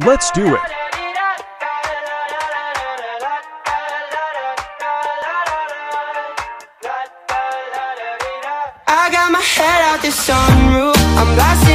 Let's do it. I got my head out the sunroof, I'm blasting